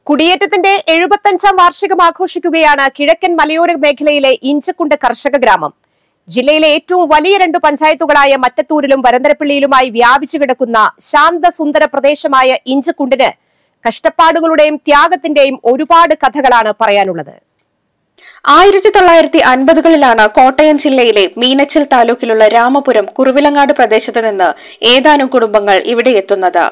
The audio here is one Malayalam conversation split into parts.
കുടിയേറ്റത്തിന്റെ 75ാം വാർഷികം ആഘോഷിക്കുകയാണ് കിഴക്കൻ മലയോര മേഖലയിലെ ഇഞ്ചക്കുണ്ട് കർഷക ഗ്രാമം. ജില്ലയിലെ ഏറ്റവും വലിയ 2 പഞ്ചായത്തുകളായ മറ്റത്തൂരിലും വരന്തരപ്പള്ളിയിലുമായി വ്യാപിച്ചു കിടക്കുന്ന ശാന്തസുന്ദര പ്രദേശമായ ഇഞ്ചക്കുണ്ടിന് കഷ്ടപ്പാടുകളുടെയും ത്യാഗത്തിന്റെയും ഒരുപാട് കഥകളാണ് പറയാനുള്ളത്. 1950കളിലാണ് കോട്ടയം ജില്ലയിലെ മീനച്ചിൽ താലൂക്കിലുള്ള രാമപുരം കുറുവിലങ്ങാട് പ്രദേശത്ത് നിന്ന് ഏതാനും കുടുംബങ്ങൾ ഇവിടെ എത്തുന്നത്.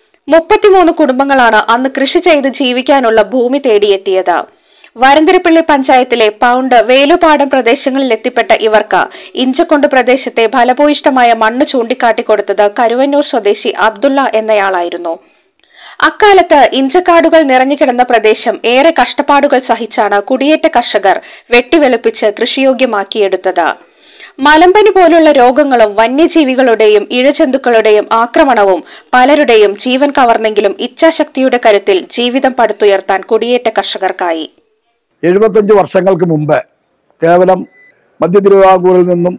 33 കുടുംബങ്ങളാണ് അന്ന് കൃഷി ചെയ്ത് ജീവിക്കാനുള്ള ഭൂമി തേടിയെത്തിയത്. വരന്തരപ്പള്ളി പഞ്ചായത്തിലെ പൗണ്ട് വേലുപാടം പ്രദേശങ്ങളിൽ എത്തിപ്പെട്ട ഇവർക്ക് ഇഞ്ചക്കുണ്ട് പ്രദേശത്തെ ഫലഭൂയിഷ്ടമായ മണ്ണ് ചൂണ്ടിക്കാട്ടിക്കൊടുത്തത് കരുവന്നൂർ സ്വദേശി അബ്ദുള്ള എന്നയാളായിരുന്നു. അക്കാലത്ത് ഇഞ്ചക്കാടുകൾ നിറഞ്ഞുകിടന്ന പ്രദേശം ഏറെ കഷ്ടപ്പാടുകൾ സഹിച്ചാണ് കുടിയേറ്റ കർഷകർ വെട്ടിവെളുപ്പിച്ച് കൃഷിയോഗ്യമാക്കിയെടുത്തത്. മലമ്പനി പോലുള്ള രോഗങ്ങളും വന്യജീവികളുടെയും ഇഴജന്തുക്കളുടെയും ആക്രമണവും പലരുടെയും ജീവൻ കവർന്നെങ്കിലും ഇച്ഛാശക്തിയുടെ കരുത്തിൽ ജീവിതം പടുത്തുയർത്താൻ കുടിയേറ്റ കർഷകർക്കായി. 75 വർഷങ്ങൾക്ക് മുമ്പ് കേവലം മധ്യ തിരുവിതാംകൂറിൽ നിന്നും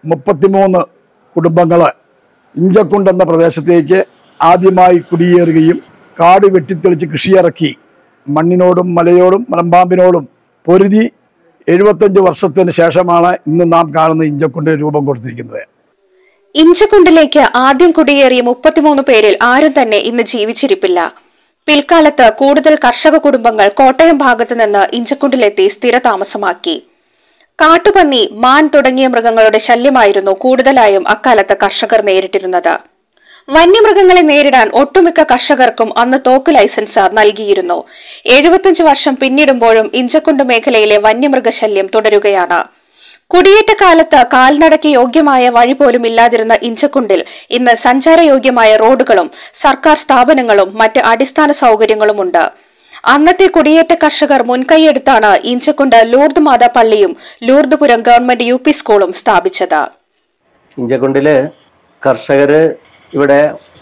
33 കുടുംബങ്ങൾ ഇഞ്ചക്കുണ്ട് എന്ന പ്രദേശത്തേക്ക് ആദ്യമായി കുടിയേറുകയും കാട് വെട്ടിത്തെളിച്ച് കൃഷിയിറക്കി മണ്ണിനോടും മലയോടും മലമ്പാമ്പിനോടും പൊരുതി 75 വർഷത്തിന് ശേഷമാണ് ഇന്ന് നാം കാണുന്ന ഇഞ്ചക്കുണ്ടിന് രൂപം കൊടുത്തിരിക്കുന്നത്. ഇഞ്ചക്കുണ്ടിലേക്ക് ആദ്യം കുടിയേറിയ 33 പേരിൽ ആരും തന്നെ ഇന്ന് ജീവിച്ചിരിപ്പില്ല. പിൽക്കാലത്ത് കൂടുതൽ കർഷക കുടുംബങ്ങൾ കോട്ടയം ഭാഗത്തു നിന്ന് ഇഞ്ചക്കുണ്ടിലെത്തി സ്ഥിരതാമസമാക്കി. കാട്ടുപന്നി, മാൻ തുടങ്ങിയ മൃഗങ്ങളുടെ ശല്യമായിരുന്നു കൂടുതലായും അക്കാലത്ത് കർഷകർ നേരിട്ടിരുന്നത്. വന്യമൃഗങ്ങളെ നേരിടാൻ ഒട്ടുമിക്ക കർഷകർക്കും അന്ന് തോക്ക് ലൈസൻസ് നൽകിയിരുന്നു. 75 വർഷം പിന്നിടുമ്പോഴും ഇഞ്ചക്കുണ്ട് മേഖലയിലെ വന്യമൃഗശല്യം തുടരുകയാണ്. കുടിയേറ്റക്കാലത്ത് കാൽനടയ്ക്ക് യോഗ്യമായ വഴി പോലും ഇല്ലാതിരുന്ന ഇഞ്ചക്കുണ്ടിൽ ഇന്ന് സഞ്ചാരയോഗ്യമായ റോഡുകളും സർക്കാർ സ്ഥാപനങ്ങളും മറ്റ് അടിസ്ഥാന സൗകര്യങ്ങളുമുണ്ട്. അന്നത്തെ കുടിയേറ്റ കർഷകർ മുൻകൈയെടുത്താണ് ഇഞ്ചക്കുണ്ട് ലൂർദ് മാതാ പള്ളിയും ലൂർദ്പുരം ഗവൺമെന്റ് UP സ്കൂളും സ്ഥാപിച്ചത്. ഇഞ്ചക്കുണ്ടില് കർഷകര് ഇവിടെ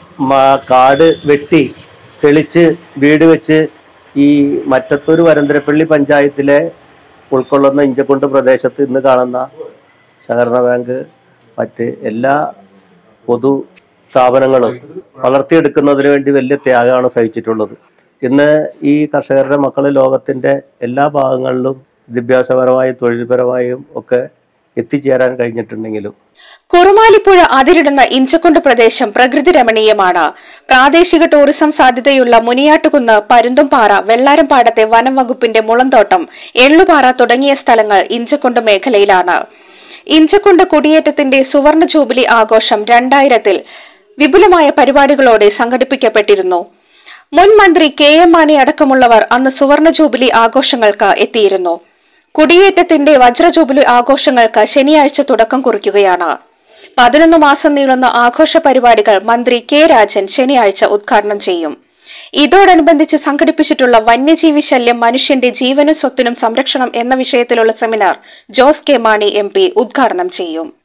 കാട് വെട്ടി തെളിച്ച് വീട് വെച്ച് ഈ മറ്റത്തൂർ വരന്തരപ്പള്ളി പഞ്ചായത്തിലെ ഉൾക്കൊള്ളുന്ന ഇഞ്ചക്കുണ്ട് പ്രദേശത്ത് ഇന്ന് കാണുന്ന സഹകരണ ബാങ്ക് മറ്റ് എല്ലാ പൊതു സ്ഥാപനങ്ങളും വളർത്തിയെടുക്കുന്നതിന് വേണ്ടി വലിയ ത്യാഗമാണ് സഹിച്ചിട്ടുള്ളത്. ഇന്ന് ഈ കർഷകരുടെ മക്കൾ ലോകത്തിൻ്റെ എല്ലാ ഭാഗങ്ങളിലും വിദ്യാഭ്യാസപരമായും തൊഴിൽപരമായും ഒക്കെ എത്തിച്ചേരാൻ കഴിഞ്ഞിട്ടുണ്ടെങ്കിലും കുറുമാലിപ്പുഴ അതിരിടുന്ന ഇഞ്ചക്കുണ്ട് പ്രദേശം പ്രകൃതി രമണീയമാണ്. പ്രാദേശിക ടൂറിസം സാധ്യതയുള്ള മുനിയാട്ടുകുന്ന്, പരുന്തുംപാറ, വെള്ളാരംപാടത്തെ വനം വകുപ്പിന്റെ മുളന്തോട്ടം, എള്ളുപാറ തുടങ്ങിയ സ്ഥലങ്ങൾ ഇഞ്ചക്കുണ്ട് മേഖലയിലാണ്. ഇഞ്ചക്കുണ്ട് കുടിയേറ്റത്തിന്റെ സുവർണ ജൂബിലി ആഘോഷം 2000-ൽ വിപുലമായ പരിപാടികളോടെ സംഘടിപ്പിക്കപ്പെട്ടിരുന്നു. മുൻ മന്ത്രി KM മാണി അടക്കമുള്ളവർ അന്ന് സുവർണ ജൂബിലി ആഘോഷങ്ങൾക്ക് എത്തിയിരുന്നു. കുടിയേറ്റത്തിന്റെ വജ്ര ജൂബിലി ആഘോഷങ്ങൾക്ക് ശനിയാഴ്ച തുടക്കം കുറിക്കുകയാണ്. 11 മാസം നീളുന്ന ആഘോഷ പരിപാടികൾ മന്ത്രി K രാജൻ ശനിയാഴ്ച ഉദ്ഘാടനം ചെയ്യും. ഇതോടനുബന്ധിച്ച് സംഘടിപ്പിച്ചിട്ടുള്ള വന്യജീവി ശല്യം മനുഷ്യന്റെ ജീവനും സ്വത്തിനും സംരക്ഷണം എന്ന വിഷയത്തിലുള്ള seminar Jose K Mani MP ഉദ്ഘാടനം ചെയ്യും.